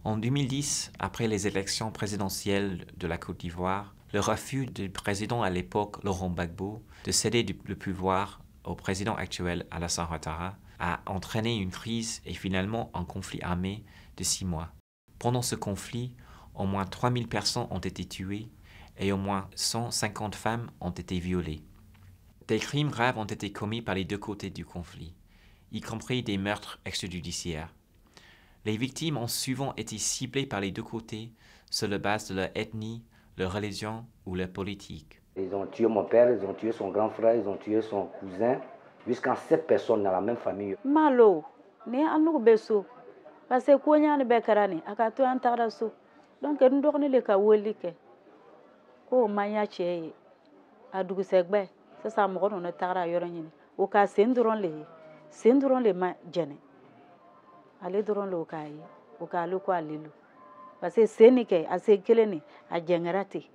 En 2010, après les élections présidentielles de la Côte d'Ivoire, le refus du président à l'époque, Laurent Gbagbo, de céder le pouvoir au président actuel, Alassane Ouattara, a entraîné une crise et finalement un conflit armé de 6 mois. Pendant ce conflit, au moins 3000 personnes ont été tuées et au moins 150 femmes ont été violées. Des crimes graves ont été commis par les deux côtés du conflit, y compris des meurtres extrajudiciaires. Les victimes ont souvent été ciblées par les deux côtés sur la base de leur ethnie, leur religion ou leur politique. Ils ont tué mon père, ils ont tué son grand frère, ils ont tué son cousin, jusqu'à 7 personnes dans la même famille. Malo, ne anu beso, parce que konya ne bekarani, akato antara so. Donc nous devons les kaweli ke, ko manya che, adugu segbe, ça ça me rend on tara yoroni, au cas sendron les ma jene, allez dron le kai, au cas le quoi lilu, parce que c'est nique, assez keleni, à gengerati.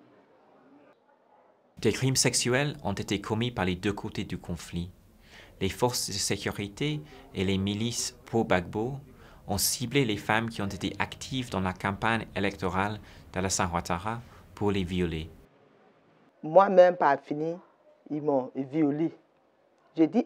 Des crimes sexuels ont été commis par les deux côtés du conflit. Les forces de sécurité et les milices pro-Gbagbo ont ciblé les femmes qui ont été actives dans la campagne électorale d'Alassane Ouattara pour les violer. Moi-même, par fini, ils m'ont violée. Je dis,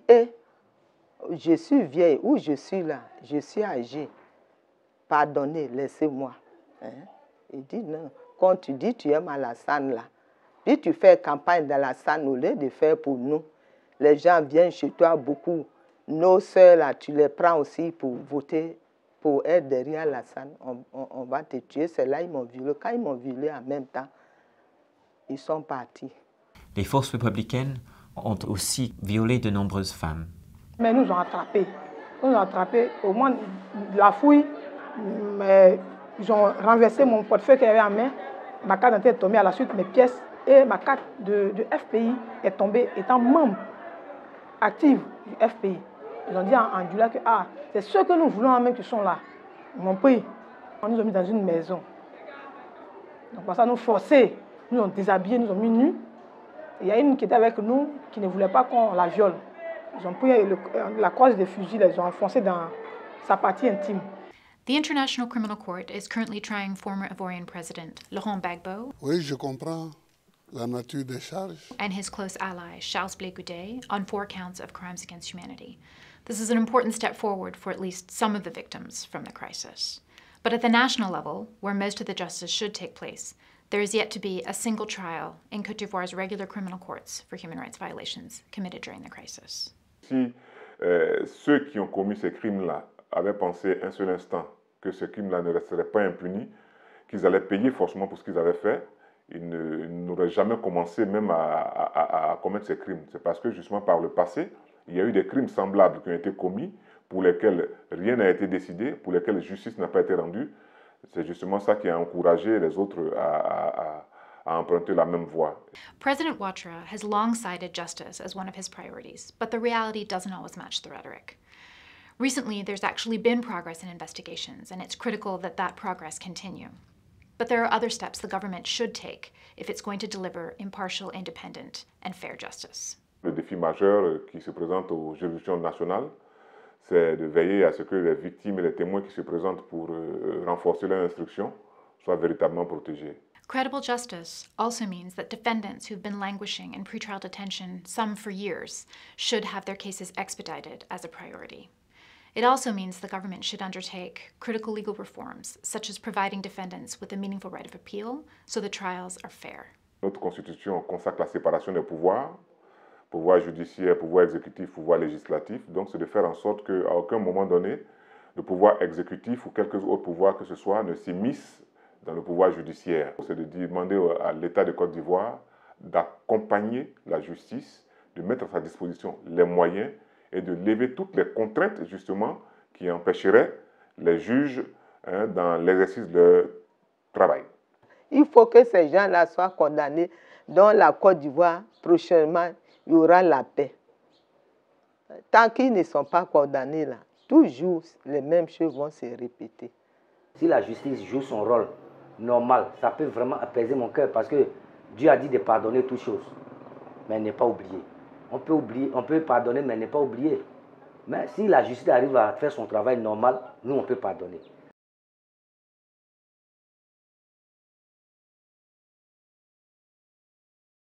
je suis vieille, ou je suis là, je suis âgée. Pardonnez, laissez-moi. Hein? Il dit, non, quand tu dis tu aimes Alassane là, puis tu fais campagne d'Alassane au lieu de faire pour nous. Les gens viennent chez toi beaucoup. Nos soeurs là, tu les prends aussi pour voter, pour être derrière Alassane. On va te tuer. C'est là ils m'ont violé. Quand ils m'ont violé en même temps, ils sont partis. Les forces républicaines ont aussi violé de nombreuses femmes. Mais ils nous ont attrapés. Ils nous ont attrapés. Au moins de la fouille, mais ils ont renversé mon portefeuille qu'il y avait en main. Ma carte d'identité est tombée à la suite, mes pièces. Et ma carte de FPI est tombée étant membre actif du FPI. Ils ont dit en Djoula que c'est ceux que nous voulons en même qui sont là. Ils m'ont pris. Ils nous ont mis dans une maison. Donc pour ça, nous forcer, nous ont déshabillés, nous ont mis nus. Il y a une qui était avec nous qui ne voulait pas qu'on la viole. Ils ont pris la crosse des fusils, ils ont enfoncé dans sa partie intime. The International Criminal Court is currently trying former Ivorian President Laurent Gbagbo. Oui, je comprends la nature des charges. And his close ally, Charles Blé Goudé, on 4 counts of crimes against humanity. This is an important step forward for at least some of the victims from the crisis. But at the national level, where most of the justice should take place, there is yet to be a single trial in Côte d'Ivoire's regular criminal courts for human rights violations committed during the crisis. Si ceux qui ont commis ces crimes-là avaient pensé un seul instant que ces crimes-là ne resteraient pas impunis, qu'ils allaient payer forcément pour ce qu'ils avaient fait, ils n'auraient jamais commencé même à commettre ces crimes. C'est parce que justement par le passé, il y a eu des crimes semblables qui ont été commis, pour lesquels rien n'a été décidé, pour lesquels justice n'a pas été rendue. C'est justement ça qui a encouragé les autres à emprunter la même voie. President Ouattara has long cited justice as one of his priorities, but the reality doesn't always match the rhetoric. Recently, there's actually been progress in investigations, and it's critical that that progress continue. But there are other steps the government should take if it's going to deliver impartial, independent, and fair justice. Le défi majeur qui se présente aux juridictions nationales, c'est de veiller à ce que les victimes et les témoins qui se présentent pour renforcer leur instruction soient véritablement protégés. Credible justice also means that defendants who've been languishing in pretrial detention, some for years, should have their cases expedited as a priority. It also means the government should undertake critical legal reforms, such as providing defendants with a meaningful right of appeal so the trials are fair. Notre constitution consacre la séparation des pouvoirs, pouvoir judiciaire, pouvoir exécutif, pouvoir législatif. Donc c'est de faire en sorte qu'à aucun moment donné, le pouvoir exécutif ou quelques autres pouvoirs que ce soit ne s'immiscent dans le pouvoir judiciaire. C'est de demander à l'État de Côte d'Ivoire d'accompagner la justice, de mettre à sa disposition les moyens et de lever toutes les contraintes justement qui empêcheraient les juges dans l'exercice de leur travail. Il faut que ces gens-là soient condamnés. Dans la Côte d'Ivoire, prochainement, il y aura la paix. Tant qu'ils ne sont pas condamnés là, toujours les mêmes choses vont se répéter. Si la justice joue son rôle normal, ça peut vraiment apaiser mon cœur parce que Dieu a dit de pardonner toutes choses, mais ne pas oublier. On peut oublier, on peut pardonner, mais ne pas oublier. Mais si la justice arrive à faire son travail normal, nous, on peut pardonner.